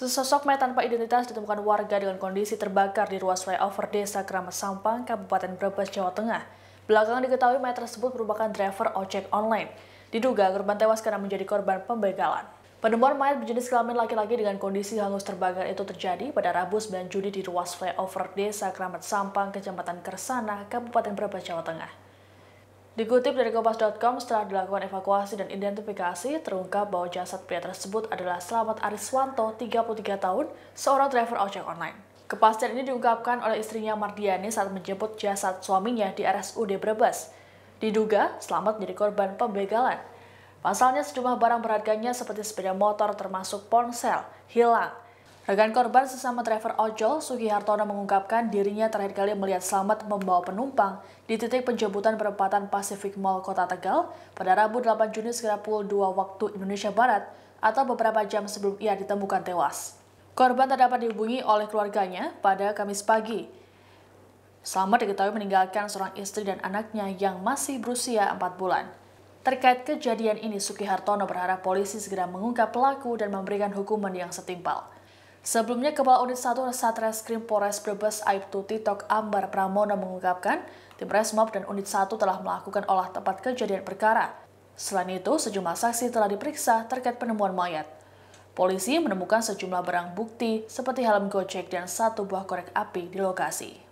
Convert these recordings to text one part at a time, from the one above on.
Sesosok mayat tanpa identitas ditemukan warga dengan kondisi terbakar di ruas flyover Desa Kramat Sampang, Kabupaten Brebes, Jawa Tengah. Belakangan diketahui mayat tersebut merupakan driver ojek online. Diduga korban tewas karena menjadi korban pembegalan. Penemuan mayat berjenis kelamin laki-laki dengan kondisi hangus terbakar itu terjadi pada Rabu 9 Juli di ruas flyover Desa Kramat Sampang, Kecamatan Kersana, Kabupaten Brebes, Jawa Tengah. Dikutip dari Kompas.com, setelah dilakukan evakuasi dan identifikasi, terungkap bahwa jasad pria tersebut adalah Slamet Ariswanto, 33 tahun, seorang driver ojek online. Kepastian ini diungkapkan oleh istrinya Mardiani saat menjemput jasad suaminya di RSUD Brebes. Diduga, Slamet menjadi korban pembegalan. Pasalnya sejumlah barang berharganya seperti sepeda motor termasuk ponsel, hilang. Rekan korban sesama driver ojol, Sugi Hartono mengungkapkan dirinya terakhir kali melihat Slamet membawa penumpang di titik penjemputan perempatan Pacific Mall Kota Tegal pada Rabu 8 Juni sekitar pukul 2 waktu Indonesia Barat atau beberapa jam sebelum ia ditemukan tewas. Korban tak dapat dihubungi oleh keluarganya pada Kamis pagi. Slamet diketahui meninggalkan seorang istri dan anaknya yang masih berusia 4 bulan. Terkait kejadian ini, Sugi Hartono berharap polisi segera mengungkap pelaku dan memberikan hukuman yang setimpal. Sebelumnya, Kepala Unit 1 Satreskrim Polres Brebes Aibtu Titok Ambar Pramono mengungkapkan tim Resmob dan Unit 1 telah melakukan olah tempat kejadian perkara. Selain itu, sejumlah saksi telah diperiksa terkait penemuan mayat. Polisi menemukan sejumlah barang bukti seperti helm Gojek dan satu buah korek api di lokasi.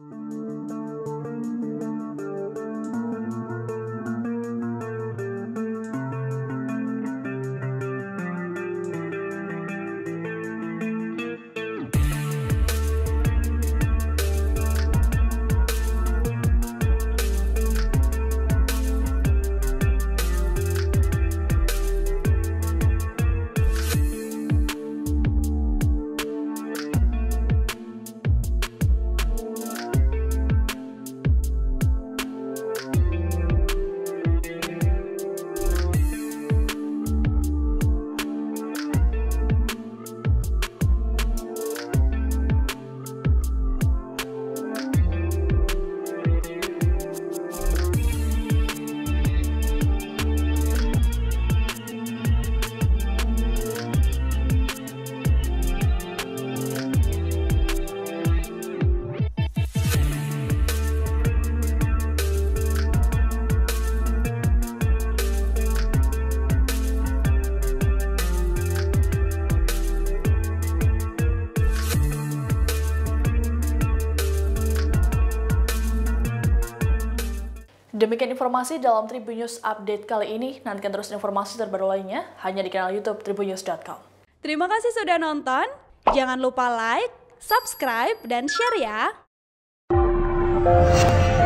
Demikian informasi dalam Tribun News Update kali ini. Nantikan terus informasi terbaru lainnya hanya di kanal YouTube tribunnews.com. Terima kasih sudah nonton. Jangan lupa like, subscribe, dan share ya.